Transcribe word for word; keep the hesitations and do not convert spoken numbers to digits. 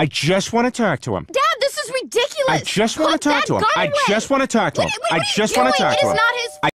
I just want to talk to him. Dad, this is ridiculous. I just want to Put talk to that him. gun I away. just want to talk to him. What- what I are you just want to doing? talk It to is him. not his